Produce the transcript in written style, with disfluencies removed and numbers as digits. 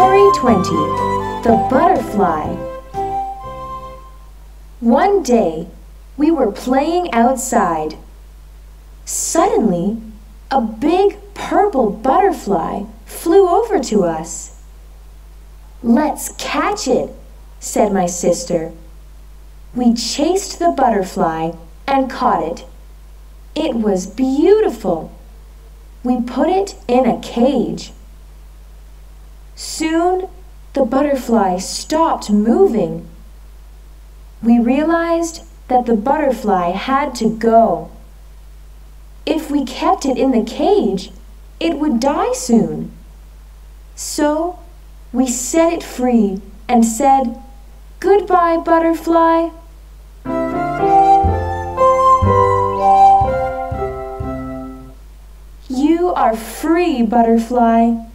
Story 20. The Butterfly. One day, we were playing outside. Suddenly, a big purple butterfly flew over to us. "Let's catch it," said my sister. We chased the butterfly and caught it. It was beautiful. We put it in a cage. Soon, the butterfly stopped moving. We realized that the butterfly had to go. If we kept it in the cage, it would die soon. So, we set it free and said, "Goodbye, butterfly." You are free, butterfly.